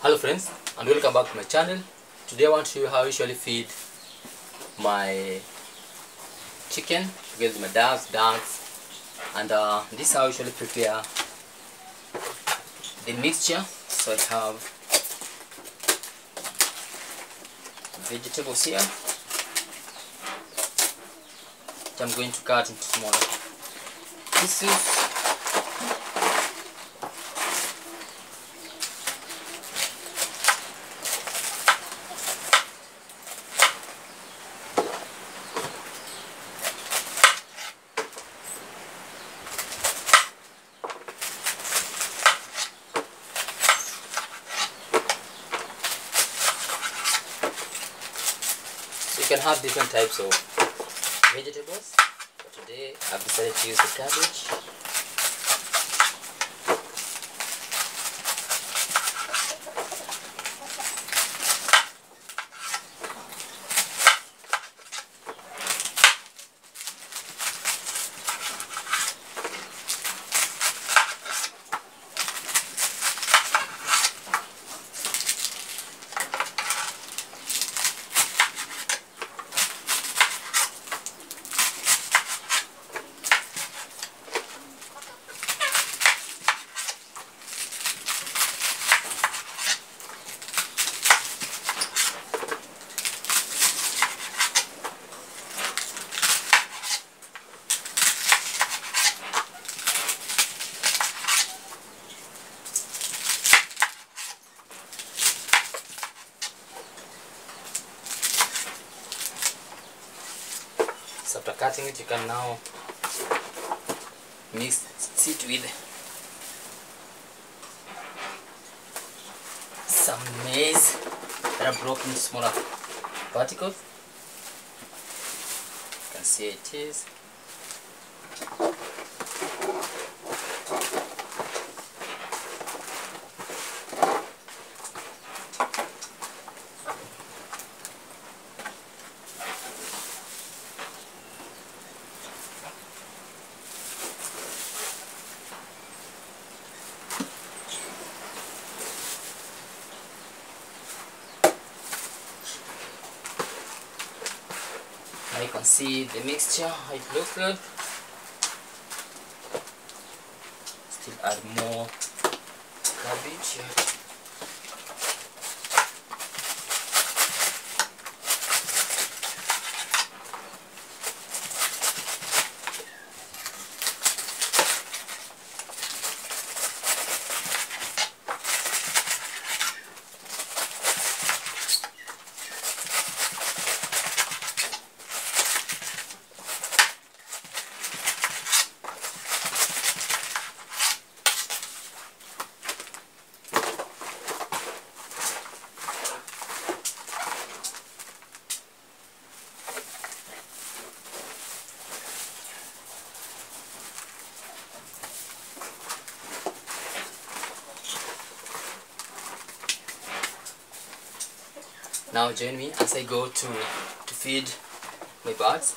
Hello friends, and welcome back to my channel. Today I want to show you how I usually feed my chicken together with my ducks, and this is how I usually prepare the mixture. So I have vegetables here, which I'm going to cut into smaller pieces. You can have different types of vegetables, but today I've decided to use the cabbage. So after cutting it, you can now mix it with some maize that are broken into smaller particles. You can see it is. Now you can see the mixture, how it looks like. Still add more cabbage here. Now join me as I go to feed my birds.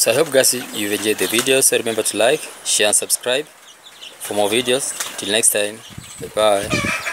So I hope guys you've enjoyed the video. So remember to like, share and subscribe for more videos. Till next time, bye bye.